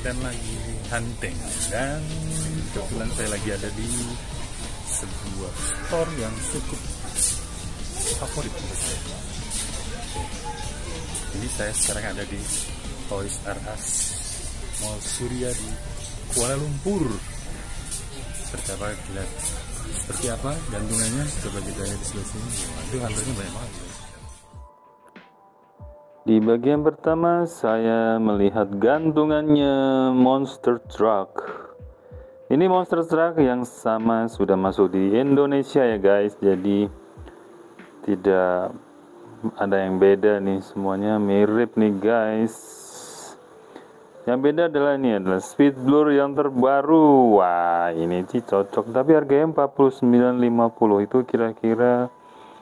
kan lagi hunting, dan kebetulan saya lagi ada di sebuah store yang cukup favorit menurut saya. Jadi saya sekarang ada di Toys R Us Mall Surya di Kuala Lumpur. Seperti apa gantungannya? Coba kita lihat di sebelah sini. Waduh, hunternya banyak banget. Di bagian pertama saya melihat gantungannya Monster Truck. Ini Monster Truck yang sama sudah masuk di Indonesia ya guys. Jadi tidak ada yang beda nih, semuanya mirip nih guys. Yang beda adalah ini adalah Speed Blur yang terbaru. Wah, ini sih cocok, tapi harganya 49.50. Itu kira-kira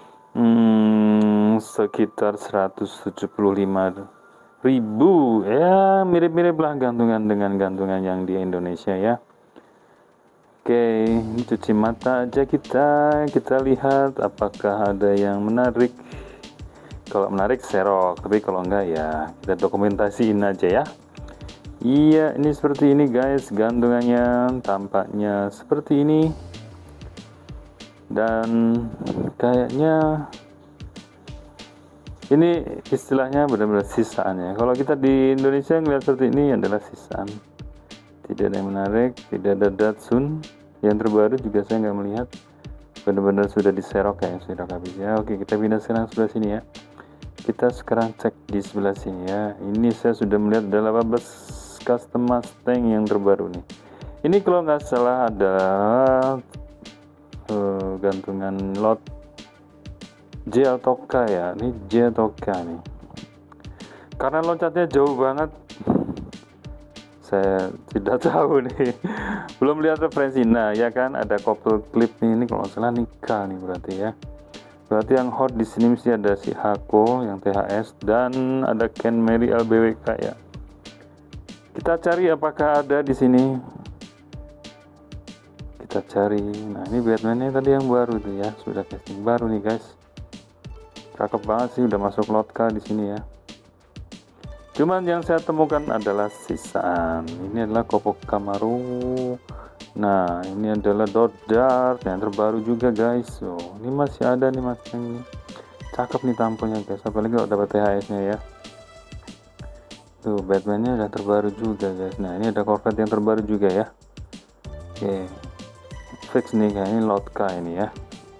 sekitar 175.000 ya, mirip-mirip lah gantungan dengan gantungan yang di Indonesia ya. Oke, ini cuci mata aja kita lihat apakah ada yang menarik. Kalau menarik serok, tapi kalau enggak ya kita dokumentasiin aja ya. Iya, ini seperti ini guys gantungannya, tampaknya seperti ini. Dan kayaknya ini istilahnya benar-benar sisaan ya. Kalau kita di Indonesia ngeliat seperti ini adalah sisaan, tidak ada yang menarik, tidak ada Datsun. Yang terbaru juga saya nggak melihat, benar-benar sudah diserok kayak sudah habis ya. Oke, kita pindah sekarang sebelah sini ya. Kita sekarang cek di sebelah sini ya. Ini saya sudah melihat ada 18 custom Mustang yang terbaru nih. Ini kalau nggak salah ada gantungan lot J atau K ya. Ini J atau K nih. Karena loncatnya jauh banget, saya tidak tahu nih. Belum lihat referensi. Nah ya kan ada couple clip nih. Ini kalau nggak salah nih K nih berarti ya. Berarti yang hot di sini mesti ada si Hako yang THS dan ada Ken Mary LBWK ya. Kita cari apakah ada di sini. Kita cari. Nah ini Batman-nya tadi yang baru tuh ya, sudah casting baru nih guys. Cakep banget sih, udah masuk lotka di sini ya. Cuman yang saya temukan adalah sisaan. Ini adalah Kopo Kamaru. Nah ini adalah Dot Dart yang terbaru juga guys. Oh, ini masih ada nih mas yang cakep nih tampilnya guys. Apalagi kalau dapat THS-nya ya. Tuh Batman-nya udah terbaru juga guys. Nah ini ada Corvette yang terbaru juga ya. Oke, fix nih kayaknya lotka ini ya.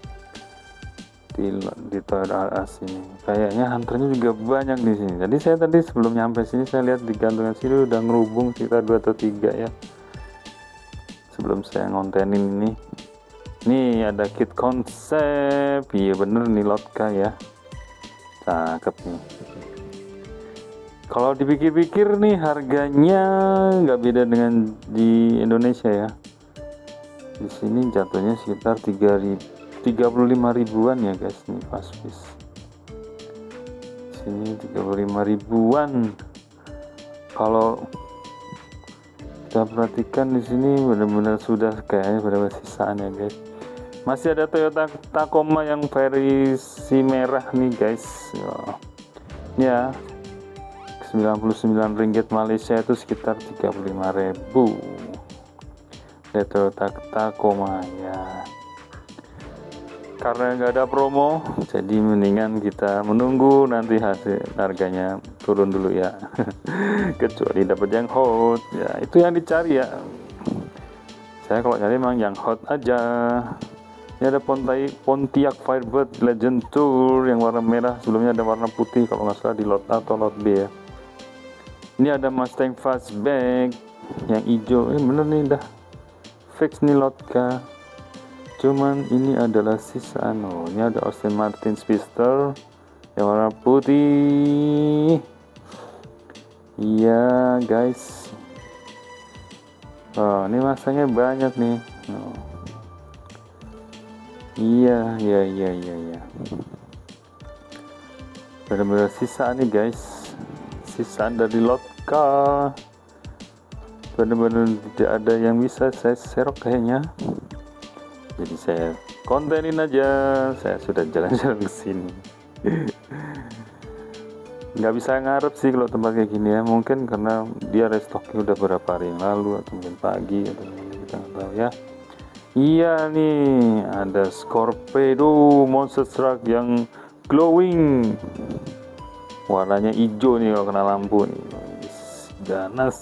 Di Toys R Us ini kayaknya hunternya juga banyak di sini. Jadi saya tadi sebelum nyampe sini saya lihat di gantungan sini udah ngerubung sekitar 2 atau 3 ya. Sebelum saya ngontenin ini. Nih ada kit konsep. Iya bener nih lotka ya. Cakep nih. Kalau dipikir-pikir nih harganya nggak beda dengan di Indonesia ya. Di sini jatuhnya sekitar 35.000-an ya guys nih fast piece. Sini 35.000-an. Kalau kita perhatikan di sini benar-benar sudah kayaknya benar-benar sisaan ya guys. Masih ada Toyota Tacoma yang versi merah nih guys. Ya. 99 ringgit Malaysia itu sekitar 35.000. Toyota Tacoma ya. Karena nggak ada promo, jadi mendingan kita menunggu nanti hasil harganya turun dulu ya. Kecuali dapat yang hot ya, itu yang dicari ya. Saya kalau cari memang yang hot aja. Ini ada Pontiac Firebird Legend Tour yang warna merah, sebelumnya ada warna putih kalau nggak salah di lot A atau lot B ya. Ini ada Mustang Fastback yang hijau, ini bener nih dah fix nih lotka. Cuman ini adalah sisaan. Oh, ini ada Aston Martin Speedster yang warna putih. Iya guys. Oh, ini masanya banyak nih. Oh. Iya. Benar-benar sisaan nih guys. Sisaan dari lotka. Benar-benar tidak ada yang bisa saya serok kayaknya. Jadi saya kontenin aja. Saya sudah jalan-jalan ke sini. nggak bisa ngarep sih kalau tempat kayak gini ya, mungkin karena dia restocking udah beberapa hari yang lalu atau mungkin pagi atau mungkin kita nggak tahu ya. Iya nih, ada Scorpedo monster truck yang glowing, warnanya hijau nih kalau kena lampu nih, ganas.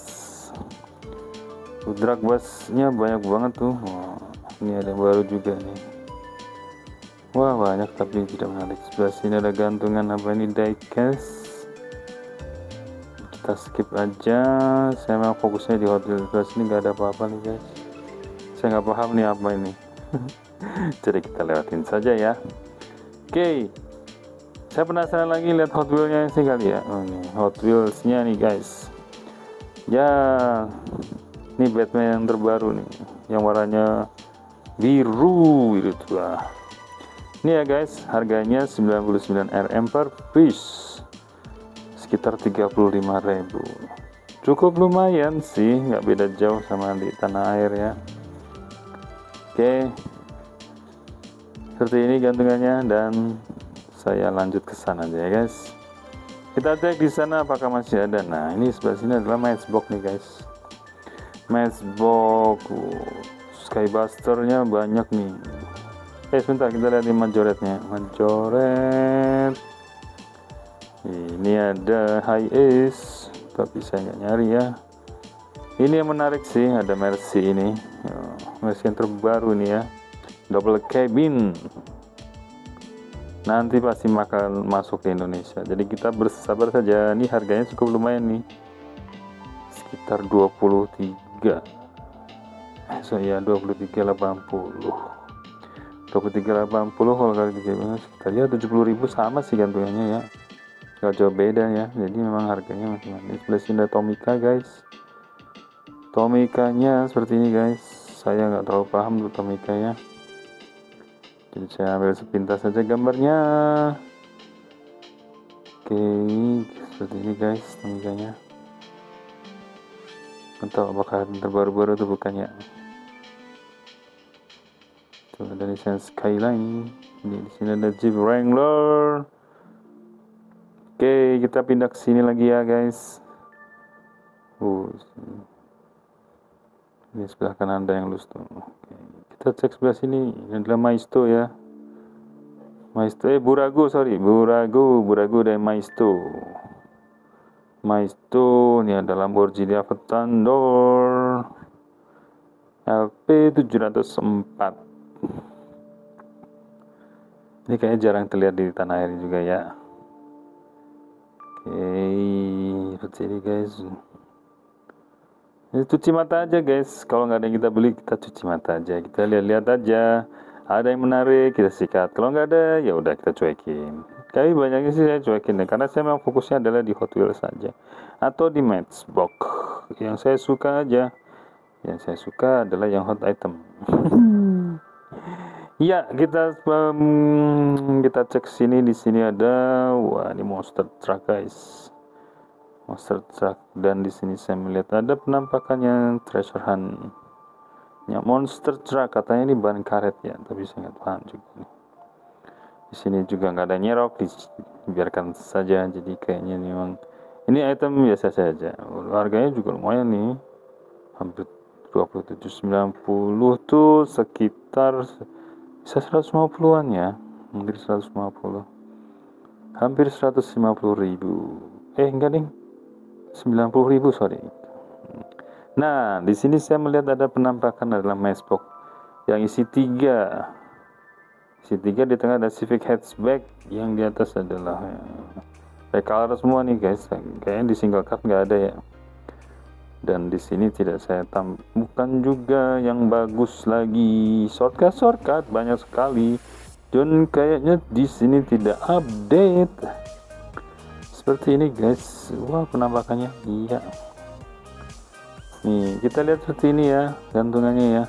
Drag busnya banyak banget tuh. Wah, ini ada yang baru juga nih. Wah banyak tapi tidak menarik. Sebelah sini ada gantungan apa ini, diecast. Kita skip aja, saya memang fokusnya di Hot Wheels. Sebelah sini nggak ada apa-apa nih guys, saya nggak paham nih apa ini. Jadi kita lewatin saja ya. Oke, saya penasaran lagi lihat Hot Wheels-nya sih kali ya. Oh, ini Hot Wheels-nya nih guys ya, ini Batman yang terbaru nih, yang warnanya biru itu tuh. Ini ya guys, harganya 99 Rm per piece, sekitar 35.000. Cukup lumayan sih, nggak beda jauh sama di tanah air ya. Oke, seperti ini gantungannya dan saya lanjut ke sana aja ya guys. Kita cek di sana apakah masih ada. Nah ini sebelah sini adalah Matchbox nih guys. Matchbox Skybuster-nya banyak nih. Sebentar kita lihat di majoretnya. Majoret ini ada High Ace, tapi saya nggak nyari ya. Ini yang menarik sih, ada Mercy ini, Mercy yang terbaru nih ya, double cabin. Nanti pasti akan masuk ke Indonesia, jadi kita bersabar saja. Ini harganya cukup lumayan nih, sekitar 23. So ya 23.80. 23.80 kalau kali 3 sekitar ya 70.000, sama sih gantungannya ya. Gak jauh beda ya, jadi memang harganya masing-masing. Sebelah sini ada Tomica guys. Tomicanya seperti ini guys, saya nggak terlalu paham tuh Tomica ya, jadi saya ambil sepintas saja gambarnya. Oke, seperti ini guys Tomicanya. Entah apakah terbaru-baru itu bukannya. Tuh ada desain Skyline. Di sini ada Jeep Wrangler. Oke, kita pindah ke sini lagi ya guys. Ini sebelah kanan ada yang loose tuh. Oke, kita cek sebelah sini. Ini adalah Maisto ya. Maisto, Burago dan Maisto. Maisto, ini ada Lamborghini Aventador LP 704. Ini kayaknya jarang terlihat di tanah air juga ya. Oke, seperti ini guys. Ini cuci mata aja guys. Kalau nggak ada yang kita beli, kita cuci mata aja. Kita lihat-lihat aja. Ada yang menarik, kita sikat. Kalau nggak ada, ya udah kita cuekin. Tapi banyaknya sih saya cuekin ya, karena saya memang fokusnya adalah di Hot Wheels saja atau di Matchbox. Yang saya suka aja. Yang saya suka adalah yang hot item. Ya, kita cek sini. Di sini ada, wah ini monster truck guys, monster truck. Dan di sini saya melihat ada penampakannya treasure hunt. Ya, monster truck katanya ini ban karet ya, tapi saya nggak paham juga nih. Di sini juga nggak ada nyerok, dibiarkan saja. Jadi kayaknya memang ini item biasa saja. Harganya juga lumayan nih, hampir 27.90 tuh, sekitar bisa 150-an ya, hampir 150, hampir 150.000. Enggak nih, 90.000 sorry. Nah di sini saya melihat ada penampakan adalah Matchbox yang isi 3. Di tengah ada Civic hatchback, yang di atas adalah recolor semua nih guys. Kayaknya di single card nggak ada ya. Dan di sini tidak saya temukan juga yang bagus lagi. Shortcut banyak sekali. Dan kayaknya di sini tidak update. Seperti ini guys. Wah, penampakannya. Iya. Nih, kita lihat seperti ini ya gantungannya ya.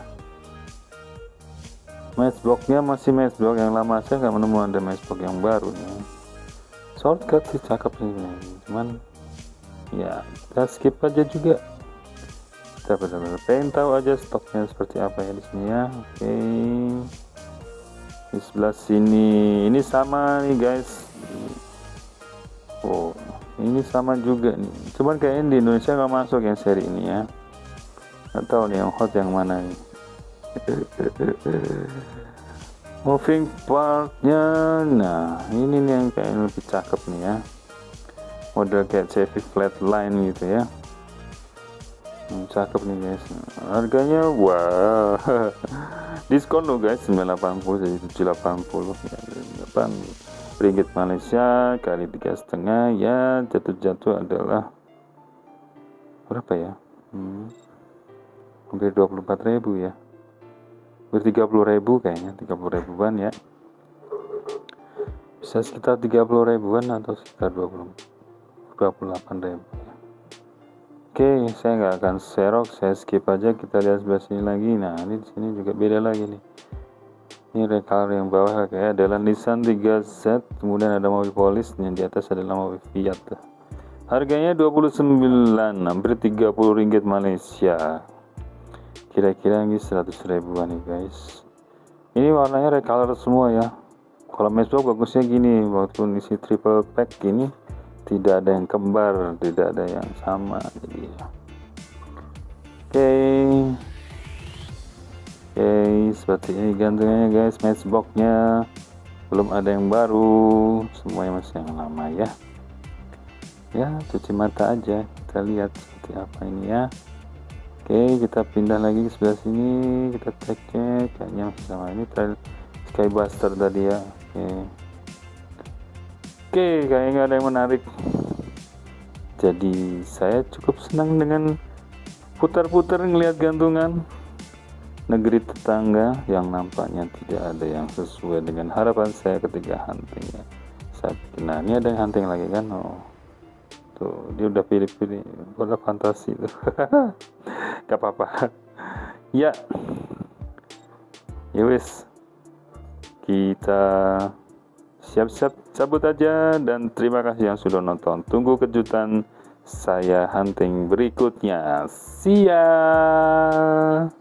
Matchbox-nya masih Matchbox yang lama. Saya nggak menemukan ada Matchbox yang baru nih. Shortcut sih cakep nih. Cuman ya kita skip aja juga. Kita benar-benar pengen tahu aja stoknya seperti apa ya di sini ya. Oke, di sebelah sini ini sama nih guys. Oh, Ini sama juga nih, cuman kayaknya di Indonesia nggak masuk yang seri ini ya. Nggak tahu nih yang hot yang mana nih. Moving partnya, nah ini nih yang kayaknya lebih cakep nih ya, model kayak Chevy Flatline gitu ya. Cakep nih guys, harganya wah diskon loh guys, 980 jadi 780 ya, 8 ringgit Malaysia kali 3,5 ya, jatuh-jatuh adalah berapa ya, hampir 24.000 ya, hampir 30.000 kayaknya, 30 ribuan ya, bisa sekitar 30 ribuan atau sekitar 28.000 ya. Oke, saya nggak akan serok, saya skip aja, kita lihat sebelah sini lagi. Nah, ini di sini juga beda lagi nih. Ini recolor yang bawah kayak adalah Nissan 3Z, kemudian ada mobil polis, yang di atas adalah mobil Fiat. Harganya 29, hampir 30 ringgit Malaysia. Kira-kira ini 100 ribuan nih guys. Ini warnanya recolor semua ya. Kalau Matchbox bagusnya gini, waktu isi triple pack gini tidak ada yang kembar, tidak ada yang sama, jadi ya. Oke, seperti ini gantungannya guys, Matchboxnya belum ada yang baru, semuanya masih yang lama ya. Ya, cuci mata aja, kita lihat seperti apa ini ya. Oke, kita pindah lagi ke sebelah sini, kita cek kayaknya masih sama, ini trail Skybuster tadi ya. Oke, kayaknya nggak ada yang menarik. Jadi saya cukup senang dengan putar-putar ngelihat gantungan negeri tetangga yang nampaknya tidak ada yang sesuai dengan harapan saya ketika huntingnya. Saya pikir, nah ini ada yang hunting lagi kan? Oh, tuh dia udah pilih-pilih, bola fantasi tuh. Gak apa-apa. Ya, wes, kita siap-siap cabut aja, dan terima kasih yang sudah nonton. Tunggu kejutan saya hunting berikutnya. See ya.